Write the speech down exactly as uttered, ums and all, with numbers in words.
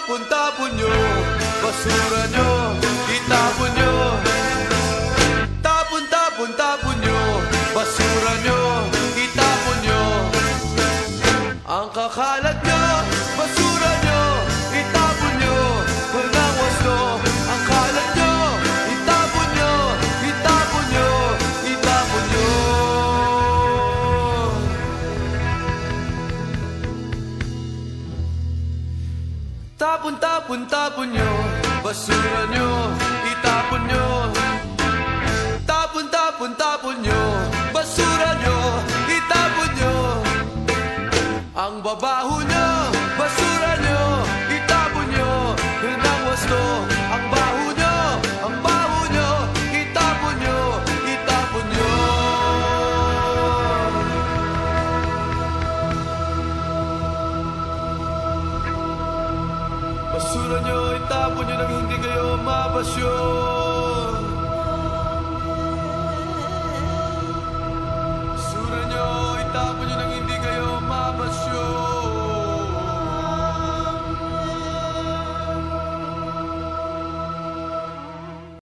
tapon-tapon nyo, basura nyo, itapon nyo. Tapon-tapon-tapon nyo, basura nyo, itapon nyo. Ang kakalat nyo, basura nyo, itapon nyo. Walang wasto, ang kalat nyo, itapon nyo, itapon nyo, itapon nyo. Tapon-tapon-tapon nyo, basura nyo, itapon nyo. Tapon-tapon-tapon nyo, basura nyo, itapon nyo. Ang babaho nyo, basura nyo, itapon nyo. Yun ang wasto, ang baho nyo, ang baho nyo, itapon nyo, itapon nyo. Basura nyo, itapon nyo nang hindi kayo mapasyon.